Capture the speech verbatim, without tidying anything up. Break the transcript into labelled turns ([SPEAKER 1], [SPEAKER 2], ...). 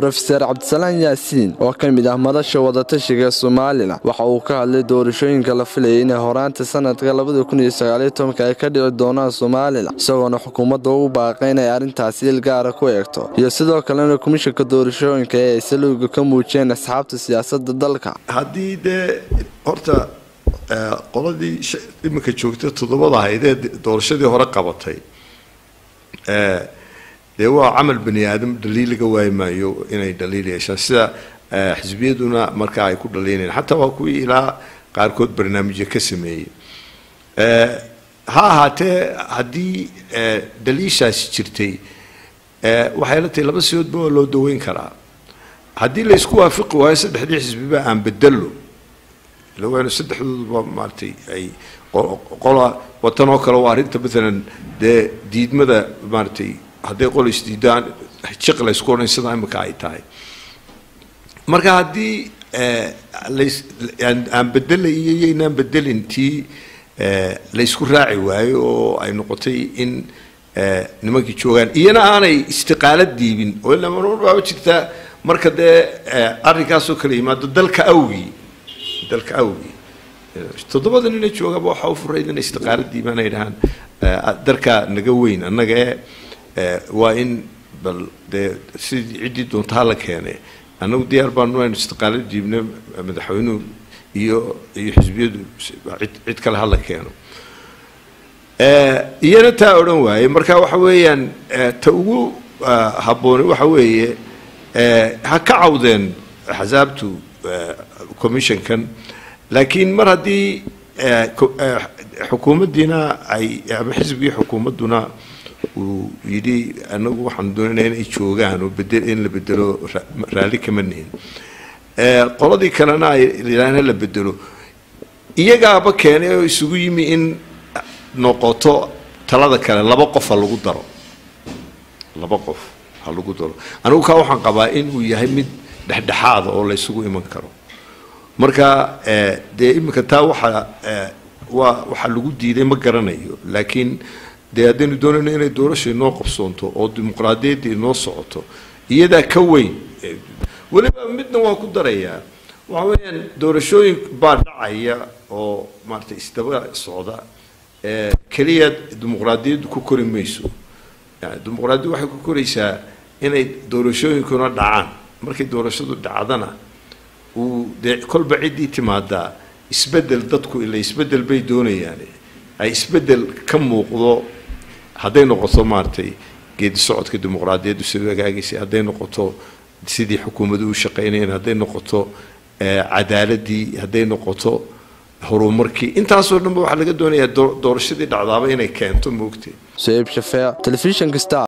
[SPEAKER 1] Professor Cabdisalaan Yaasiin oo ka mid ah madasha wadatashiga Soomaaliland waxa uu ka hadlay doorashooyinka la filayay in horaanta sanadka laba kun iyo sagaal iyo toban ay ka dhici doonaan Soomaaliland isagoona xukuumadda ugu baaqay inay arrintaasi il gaar ah ku eegto iyo sidoo kalena komishanka doorashooyinka ee saluuga ka muujiyeen asxaabta siyaasadda dalka
[SPEAKER 2] haddii de horta qoladii imika joogtay todobada ahayd ee doorashadii hore qabatay ee de waa amal bani aadam daliilga waaymayo inay daliil yeeshaan sida xisbiyaduna marka ay ku dhaleeyeen hatta waa ku ilaa qaarkood barnaamijyo ka sameeyay ee ha haatee haddii daliishaas jirtay ee waxay la tahay laba sidoodba loo daweyn karaa haddii la isku waafaqo waayo saddexdii xisbiba aan bedelo لو أنا صدق حدود مالتي أي قلا وطنوا كلا وارد مثلا ده ديد ماذا مالتي هذا يقول استدان شغل يسكون إنسان مكاي تاي مركا هذه ليس أن بدل يي نام بدل إنتي ليس كراعي واي أو أي نقطة إن نمكي شوغان إينا أنا استقالة ديبين ولا مرور بعوض مركا ده أريكاسو كلمات دلك أوي دلك أوي تضبط إننا شو أبغى حوف ريدنا استقالة دي ما نيرهان درك نجوين أنا جاء وإن بل ده سيد عدي دون تهلك يعني أنا ودي أربع نوع استقالة دي من مدحونه يو يحزبيه عد كل هلك يعني يانا تاورن واي مركا وحويان توجو هبوني وحويه هكعودن حزابته كوميشن كان لكن مرة دي حكومة دينا أي حزبي حكومة دنا ويدي أنا وحندون إن يشوجان وبدل إن اللي بدلوا رالي كمنين قرضي كان أنا اللي أنا اللي بدلوا إيجا أبا كان يسوي مي إن نقطة ثلاثة كان لبقف على القدر لبقف على القدر أنا وكاو حن قبائل ويهمد دحدحاض أو لا يسوي من كرو marka ee de imika taa waxa waa waxa lagu diiday ma garanayo laakiin de hadii doonayno inay doorasho noo qabsoonto oo dimuqraadiyadda noo socoto iyada ka weyn waliba midna waa ku darayaa waxa weeyaan doorashooyin baa dhacaya oo maartay isdaba socda ee kaliya dimuqraadiyaddu ku kori mayso yani dimuqraadiyaddu waxay ku koraysaa inay doorashooyinkuna dhacaan markay doorashadu dhacdana وده كل بعيد تمادا يسبدل ضدكوا إلا يسبدل بيدونه يعني أي يسبدل كم موضوع هذين نقطة مارتي قيد الصعود كديمقراطية دوسرية جايسي هذين نقطة سيدي حكومة دو شقينين هذين نقطة عدالة دي هذين نقطة هرومركي أنت أصلا نبغى حلقة دونية دور دور الشديد عذابين كانتم موقتي
[SPEAKER 1] سيب شفاء تلفزيون كستا